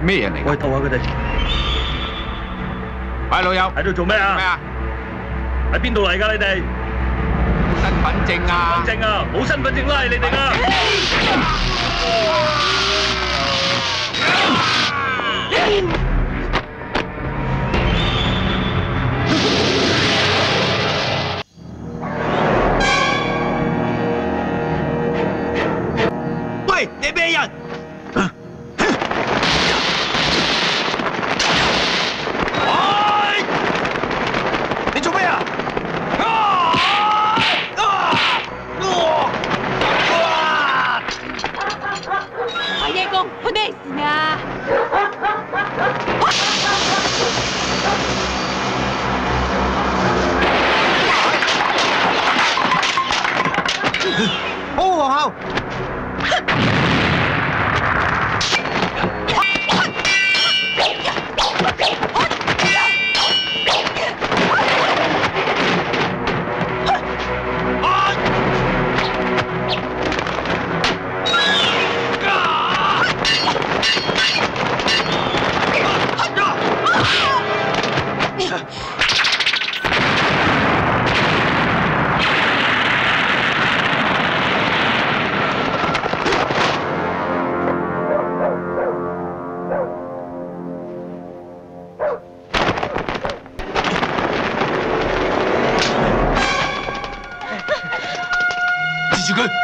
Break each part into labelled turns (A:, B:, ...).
A: 咩人嚟㗎？
B: 喂，逗下佢哋。
A: 喂，老友，
B: 喺度做咩啊？
A: 咩啊？
B: 喺邊度嚟㗎？你哋？
A: 身份證啊！
B: 身份證啊！冇身份證拉你哋㗎！
C: 喂，你咩人？你做咩啊？
D: 阿爺公，佢咩事啊？
C: 保護皇后！
E: 住佢。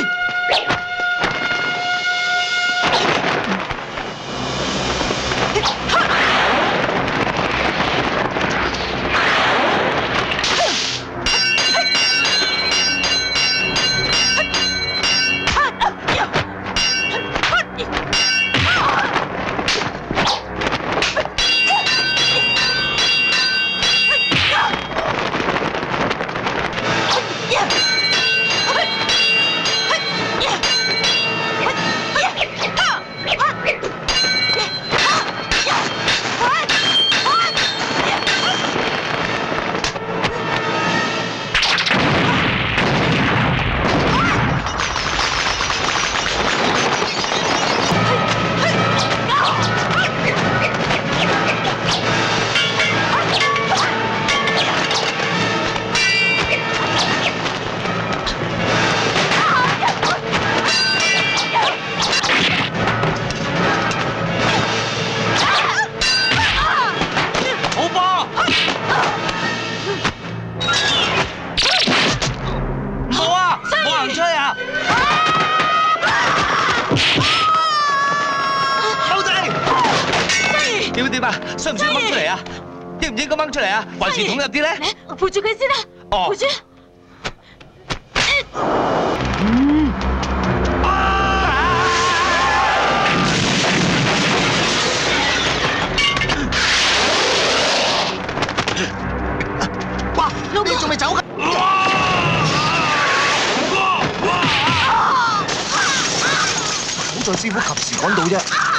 E: 點啊？需唔需要掹出嚟啊？應唔應該掹出嚟啊？還是捅入啲咧？
D: 扶住佢先啦！
E: 哦，
D: 扶住。
C: 哇！你仲未走㗎？好在師傅及時趕到啫。